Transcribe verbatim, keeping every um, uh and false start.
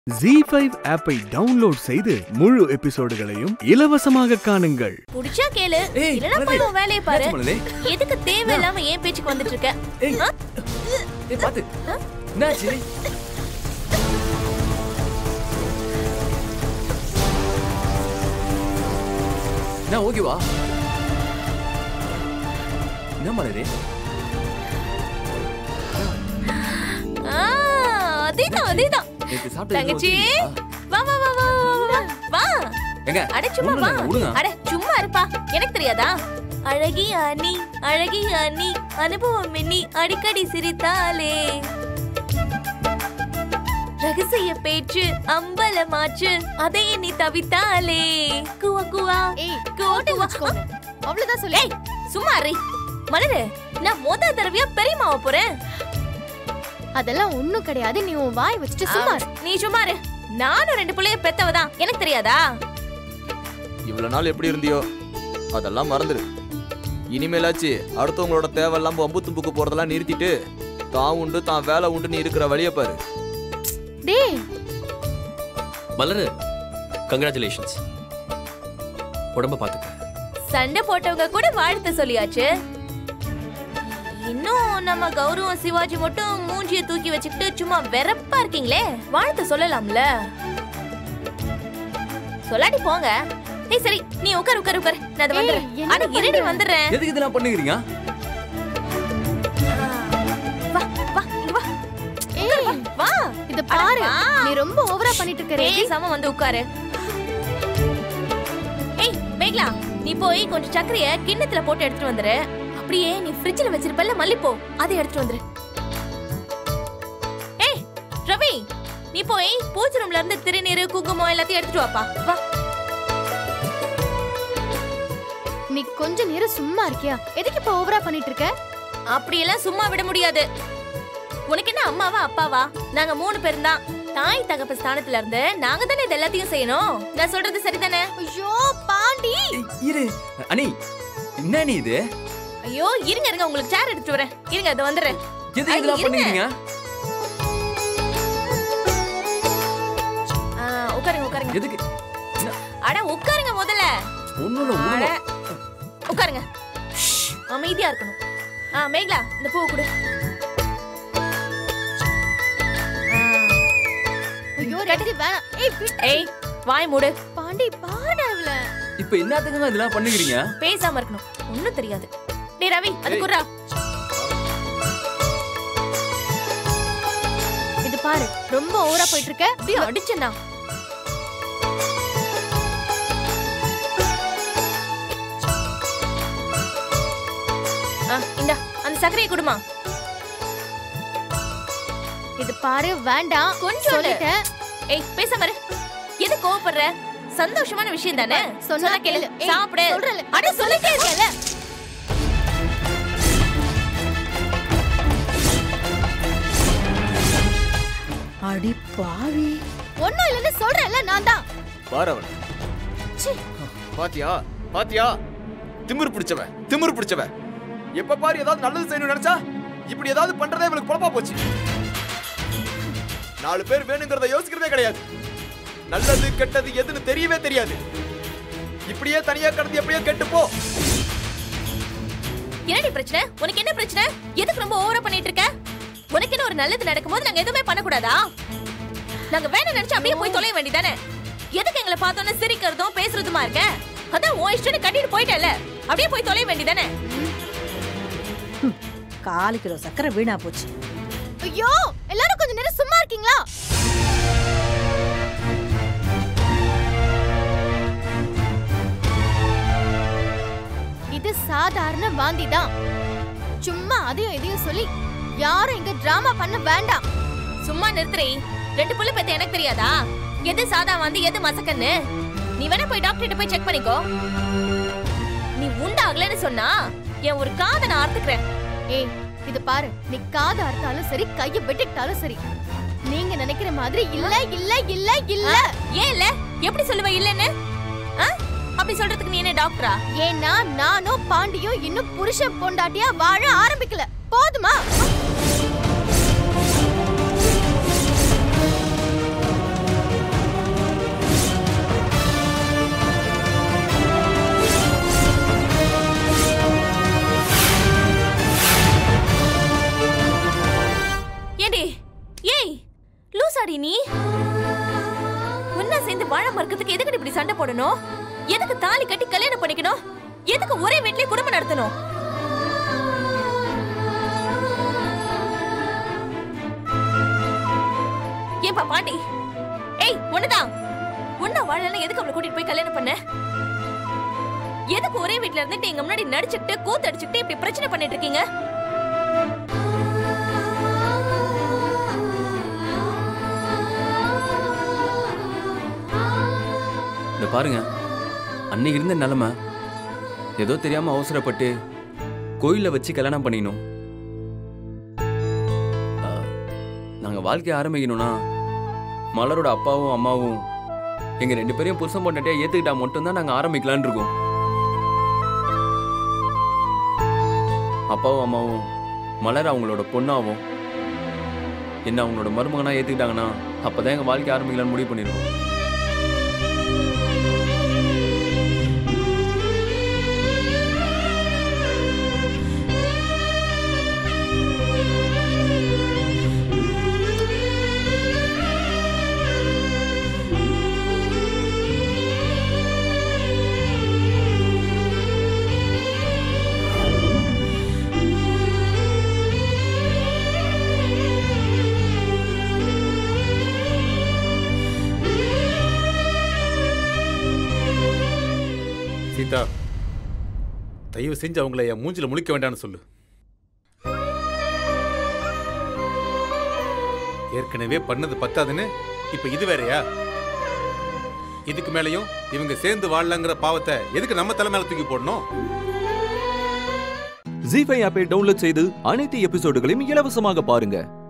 ஜீ five ஆப்பை download செய்து முழு எபிசோடுகளையும் இலவசமாக காணுங்கள். புடிச்சா கேளு, இல்லனா போய் உன் வேலைய பாரு. எதுக்கு தேவையில்லாம ஏன் பேச்சுக்கு வந்துட்டு இருக்க? ஏய் ஏய் பாத்து. என்னாச்சு? நான் ஓகேவா? என்ன மலரே? ஆ அதேதான் அதேதான். தங்கச்சி வா வா வா வா வா வா. எங்க? அட சும்மா வா. அட சும்மா இருப்பா. எனக்கு தெரியாதா? அழகிய அண்ணி அழகிய அண்ணி அனுபவம் எண்ணி அடிக்கடி சிரித்தாலே ரகசிய பேச்சு அம்பலமாச்சு அதை எண்ணி தவித்தாலே குவா குவா குவா குவா. அவ்வளவுதான் சொல்லு. சும்மா இரு மலரு. நான் மொத தடவையா பெரியமாவ போறேன். அதெல்லாம் ஒண்ணும் கிடையாது. நீ உன் வாய் வச்சுட்டு சும்மா இரு. நீ சும்மா இரு. நானும் ரெண்டு பிள்ளைய பெத்தவதான். எனக்கு தெரியாதா? இவ்வளவு நாள் எப்படி இருந்தியோ அதெல்லாம் மறந்துரு. இனிமேலாச்சு அடுத்தவங்களோட தேவையெல்லாம் வம்பு தும்புக்கு போறதெல்லாம் நிறுத்திட்டு தான் உண்டு தான் வேலை உண்டு நீ இருக்கிற வழிய பாரு. டேய் மலரு, கங்க்ராச்சுலேஷன்ஸ். உடம்ப பாத்துக்க. சண்டை போட்டவங்க கூட வாழ்த்து சொல்லியாச்சு. இன்னும் நம்ம கௌரவம் சிவாஜி மட்டும் மூஞ்சிய தூக்கி வச்சுக்கிட்டு சும்மா வெறப்பா இருக்கீங்களே. வாழ்த்து சொல்லலாம்ல. சொல்லாடி போங்க. ஏய் சரி நீ உட்கார் உட்கார் உட்கார். நான் அது வந்துறேன். அட இருடி வந்துறேன். எதுக்கு இதெல்லாம் பண்ணுகிறீங்க? வா வா இங்க வா. ஏய் வா. இத பாரு. நீ ரொம்ப ஓவரா பண்ணிட்டு இருக்கறே. ஏய் சம வந்து உட்காரு. ஏய் மேகலா நீ போய் கொஞ்சம் சக்கரைய கிண்ணத்துல போட்டு எடுத்துட்டு வந்துரு. அப்படியே நீ ஃப்ரிட்ஜ்ல வச்சிருப்பல்ல மல்லிப்பூ அதை எடுத்துட்டு வந்துரு. ஏய் ரவி நீ போய் பூஜை ரூம்ல இருந்து திருநீர் குங்குமம் எல்லாத்தையும் எடுத்துட்டு வாப்பா. வா. நீ கொஞ்ச நேரம் சும்மா இருக்கியா? எதுக்கு இப்ப ஓவரா பண்ணிட்டு இருக்க? அப்படி எல்லாம் சும்மா விட முடியாது. உனக்கு என்ன அம்மாவா அப்பாவா? நாங்க மூணு பேரும் தான். தாய் தகப்ப ஸ்தானத்துல இருந்து நாங்க தானே இது எல்லாத்தையும் செய்யணும். நான் சொல்றது சரிதானே? ஐயோ பாண்டி இரு அனி. என்ன நீ இது? ஐயோ இருங்க இருங்க உங்களுக்கு சேர் எடுத்துட்டு வரேன். இருங்க அது வந்துறேன். எதுக்கு இதெல்லாம் பண்ணுவீங்க? ஆ உட்காருங்க உட்காருங்க. எதுக்கு? அட உட்காருங்க முதல்ல. ஒண்ணுல ஒண்ணு. உட்காருங்க. அமைதியா இருக்கணும். ஆ மேகலா இந்த பூ கொடு. ஐயோ ரெடி வேணாம். ஏய் ஏய் வாய் மூடு. பாண்டி பாடவல. இப்போ என்னத்துக்கு இதெல்லாம் பண்ணுகிறீங்க? பேசாம இருக்கணும். ஒண்ணும் தெரியாது. டேய் ரவி அது குறா. இது பாரு ரொம்ப ஓவரா போயிட்டு இருக்க. அப்படியே அடிச்சேனா. ஆ இந்தா அந்த சக்கரையை குடுமா. இது பாரு வேண்டாம் கொஞ்சம் சொல்லிட்டேன். ஏய் பேசாம இரு. எது கோவப்படுற? சந்தோஷமான விஷயம் தானே. சொன்னா கேளு. சாப்பிடு. சொல்றல. அட சொல்லிட்டே இருக்கல. அடி பாவி. ஒண்ணும் இல்லன்னு சொல்றேன்ல நான் தான். பாரவன். பாத்தியா? பாத்தியா? திமிரு பிடிச்சவ. திமிரு பிடிச்சவ. எப்ப பாரு ஏதாவது நல்லது செய்யணும்னு நினைச்சா இப்படி ஏதாவது பண்றதே இவளுக்கு பொழப்பா போச்சு. நாலு பேர் வேணுங்கிறத யோசிக்கிறதே கிடையாது. நல்லது கெட்டது எதுன்னு தெரியவே தெரியாது. இப்படியே தனியா கடந்து எப்படியே கெட்டு போ. என்னடி பிரச்சனை? உனக்கு என்ன பிரச்சனை? எதுக்கு ரொம்ப ஓவரா பண்ணிட்டு இருக்க? உனக்கு என்ன ஒரு நல்லது நடக்கும்போது நாங்க எதுவுமே பண்ண கூடாதா? நாங்க வேணும் நினைச்சு அப்படியே போய் தொலைய வேண்டியதானே? எதுக்கு எங்களை பார்த்தோன்னே சிரிக்கிறதும் பேசுறதுமா இருக்க? அதான் உன் இஷ்டம்னு கட்டிட்டு போயிட்டல. அப்படியே போய் தொலைய வேண்டியதானே? காலு கிலோ சக்கரை வீணா போச்சு. ஐயோ எல்லாரும் கொஞ்ச நேரம் சும்மா இருக்கீங்களா? இது சாதாரண வாந்தி தான். சும்மா அதையும் இதையும் சொல்லி யாரும் இங்க டிராமா பண்ண வேண்டாம். சும்மா நிறுத்துறே. ரெண்டு புள்ள பத்தி எனக்கு தெரியாதா? எது சாதா வாந்தி எது மசக்கன்னு? நீ வேணா போய் டாக்டர்கிட்ட போய் செக் பண்ணிக்கோ. நீ உண்டாகலன்னு சொன்னா என் ஒரு காதை நான் அறுத்துக்கிறேன். ஏய் இது பாரு நீ காதை அறுத்தாலும் சரி கையை வெட்டிட்டாலும் சரி நீங்க நினைக்கிற மாதிரி இல்ல இல்ல இல்ல இல்ல. ஏன் இல்ல? எப்படி சொல்லுவ இல்லன்னு? அப்படி சொல்றதுக்கு நீ என்ன டாக்டரா? ஏன்னா நானும் பாண்டியும் இன்னும் புருஷன் பொண்டாட்டியா வாழ ஆரம்பிக்கல. போதுமா? ஒன்னா சேர்ந்து வாழ மறுக்கிறதுக்கு எதுக்கு இப்படி சண்டை போடணும்? எதுக்கு தாலி கட்டி கல்யாணம் பண்ணிக்கணும்? எதுக்கு ஒரே வீட்லயே குடும்பம் நடத்தணும்? ஏன்பா பாண்டி? ஏய் ஒண்ணுதான். ஒன்னா வாழலாம் எதுக்கு அவளை கூட்டிட்டு போய் கல்யாணம் பண்ண? எதுக்கு ஒரே வீட்ல இருந்துட்டு எங்க முன்னாடி நடிச்சுக்கிட்டு கூத்தடிச்சுக்கிட்டு இப்படி பிரச்சனை பண்ணிட்டு இருக்கீங்க? இந்த பாருங்க, அன்னைக்கு இருந்த நிலைமை ஏதோ தெரியாம அவசரப்பட்டு கோயில வச்சு கல்யாணம் பண்ணிக்கணும். நாங்க வாழ்க்கையை ஆரம்பிக்கணும்னா மலரோட அப்பாவும் அம்மாவும் எங்க ரெண்டு பேரையும் புருஷன் பொண்டாட்டியா ஏத்துக்கிட்டா மட்டும்தான் நாங்க ஆரம்பிக்கலான் இருக்கோம். அப்பாவும் அம்மாவும் மலர் அவங்களோட பொண்ணாவும் என்ன அவங்களோட மருமகனா ஏத்துக்கிட்டாங்கன்னா அப்பதான் எங்க வாழ்க்கை ஆரம்பிக்கலான்னு முடிவு பண்ணிடுவோம். சீதா, தயவு செஞ்சு அவங்கள என் மூஞ்சில முழிக்க வேண்டாம்னு சொல்லு. ஏற்கனவே பண்ணது பத்தாதுன்னு இப்ப இது வேறையா? இதுக்கு மேலையும் இவங்க சேர்ந்து வாழலங்கிற பாவத்தை எதுக்கு நம்ம தலை மேல தூக்கி போடணும்? ஜீ ஃபைவ் ஆப்பை டவுன்லோட் செய்து அனைத்து எபிசோடுகளையும் இலவசமாக பாருங்க.